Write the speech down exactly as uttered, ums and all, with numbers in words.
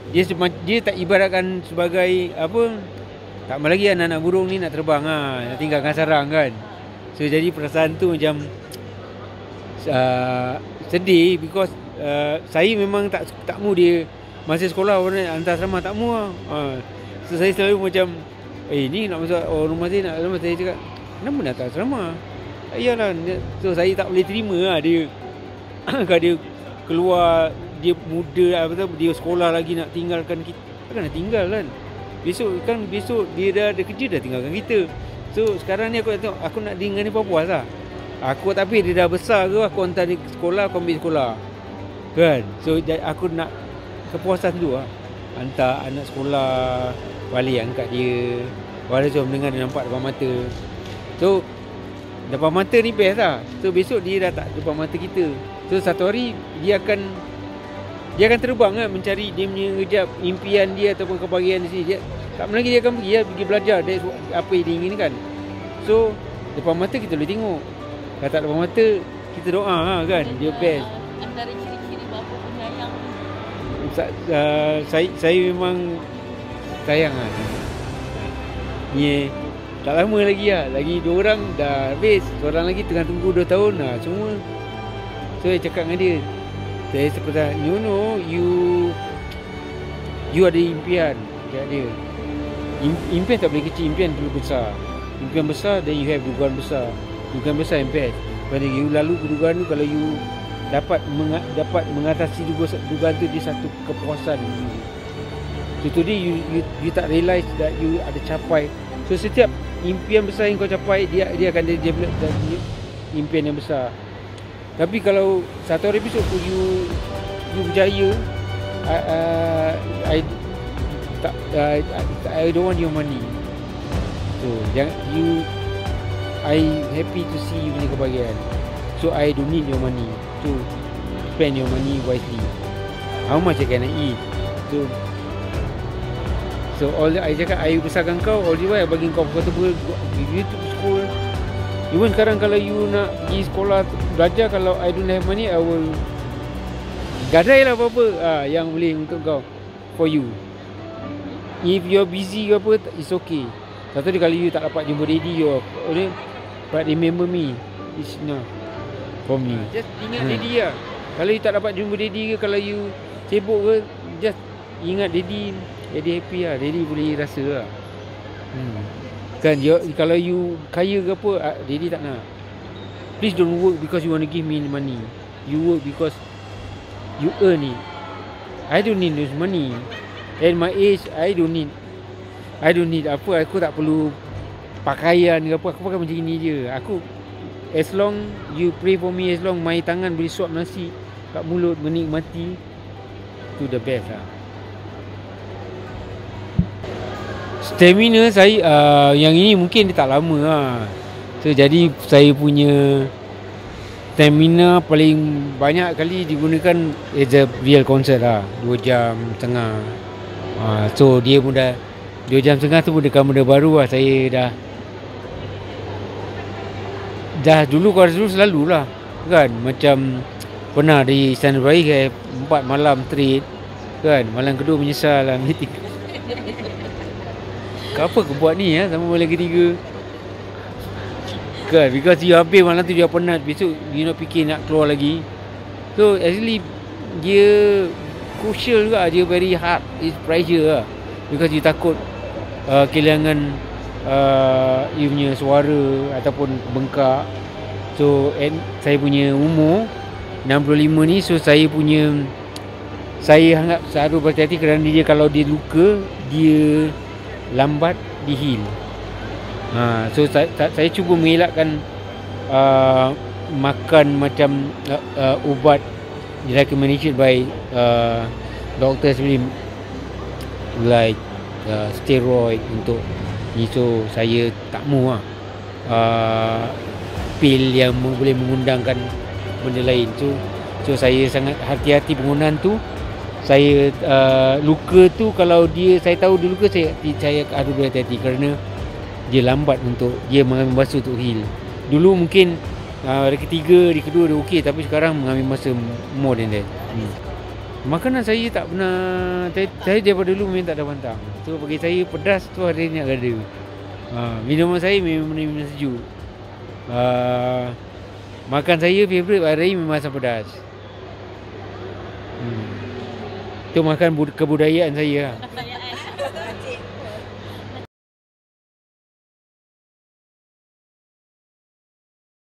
Dia dia tak ibaratkan sebagai apa, tak mahu lagi anak-anak burung ni nak terbang ha, nak tinggalkan sarang kan. So jadi perasaan tu macam uh, sedih because uh, saya memang tak tak mahu dia masa sekolah orang hantar asrama, tak mahu lah. Uh, so saya selalu macam eh ni nak masuk oh, rumah saya nak asrama, saya cakap kenapa nak hantar asrama? Iyalah, so saya tak boleh terima lah dia kalau dia keluar, dia muda apa tu, dia sekolah lagi nak tinggalkan kita, takkan nak tinggal kan. Besok kan besok dia dah ada kerja dah tinggalkan kita. So sekarang ni aku nak tengok, aku nak dengan ni puas lah. Aku tapi dia dah besar ke, aku hantar dia sekolah, aku ambil sekolah kan. So aku nak kepuasan tu lah, hantar anak sekolah, balik angkat dia, walaupun mendengar dia nampak depan mata. So depan mata ni best lah. So besok dia dah tak depan mata kita. So satu hari dia akan dia akan terbang kan, mencari dia punya kejap impian dia ataupun kebahagiaan di sini. Dia tak lagi dia akan pergi ya, pergi belajar dari apa yang dia inginkan. So depan mata kita boleh tengok. Kalau tak depan mata kita doa ha, kan. Dia best. Antara ciri-ciri bapa penyayang Sa- uh, saya saya memang sayang lah. Ni tak lama lagi lah. Lagi dua orang dah habis. Seorang lagi tengah tunggu dua tahun lah semua. So saya cakap dengan dia, saya seperti you know you you ada impian. Cakap dia, impian tak boleh kecil, impian perlu besar. Impian besar, then you have dugaan besar. Dugaan besar yang best. Pada you lalu dugaan tu, kalau you dapat menga- dapat mengatasi dugaan, dugaan tu, dia satu kepuasan. So today you, you you tak realise that you ada capai. So setiap impian besar yang kau capai, dia dia akan develop jadi impian yang besar. Tapi kalau satu hari besok you you berjaya, I, uh, I tak uh, I, I don't want your money. So jangan you, I happy to see you punya kebahagiaan. So I don't need your money. So spend your money wisely. How much I can I eat? So So all the, I cakap I besarkan kau, all the way I bagi kau comfortable, give you to school. Even sekarang kalau you nak pergi sekolah belajar, kalau I don't have money, I will gadai lah apa-apa ah, yang boleh untuk kau, for you. If you're busy ke apa, it's okay. Satu dia kalau you tak dapat jumpa daddy, you okay, but remember me, it's enough for me. Just ingat hmm. daddy lah. Kalau you tak dapat jumpa daddy ke, kalau you sibuk ke, just ingat daddy. Daddy happy lah, daddy boleh rasa lah. Hmm. Kan you, kalau you kaya ke apa, daddy tak nak. Please don't work because you want to give me money. You work because you earn it. I don't need this money. At my age, I don't need I don't need apa, aku tak perlu pakaian ke apa, aku pakai macam ini je. Aku, as long you pray for me, as long my tangan boleh suap nasi kat mulut, menikmati, tu the best lah. Stamina saya uh, yang ini mungkin dia tak lama lah. So jadi saya punya stamina paling banyak kali digunakan as a real concert lah, dua jam setengah. uh, So dia pun dah dua jam setengah tu pun dekat benda baru lah. Saya dah Dah dulu kalau dulu selalu lah kan, macam pernah di Istana Berair empat malam straight kan, malam kedua menyesal lah meeting. Apa aku buat ni ya, sama malam ketiga kan, because you habis malam tu dia penat, besok you nak fikir nak keluar lagi. So actually dia crucial juga, dia very hard, it's pressure lah, because you takut uh, kehilangan uh, you punya suara ataupun bengkak. So and saya punya umur enam puluh lima ni, so saya punya saya harap harus berhati-hati kerana dia kalau dia luka, dia lambat di heal. Ha, so saya, saya cuba mengelakkan uh, makan macam uh, uh, ubat recommended by uh, doctor seperti like uh, steroid untuk ni. So saya tak mahu lah uh, pil yang boleh mengundangkan benda lain. So so saya sangat hati-hati penggunaan tu. Saya uh, luka tu, kalau dia saya tahu dia luka, saya saya harus berhati-hati kerana dia lambat untuk dia mengambil masa untuk heal. Dulu mungkin uh, hari ketiga, hari kedua dia okey, tapi sekarang mengambil masa more than that. Hmm. Makanan saya tak pernah, saya, saya daripada dulu memang tak ada pantang. So bagi saya pedas tu hari ni agak ada. Ha, minuman saya memang minum sejuk. Uh, makan saya favourite hari ni memang asam pedas. Hmm. Itu makan bud- kebudayaan saya lah. Kebudayaan.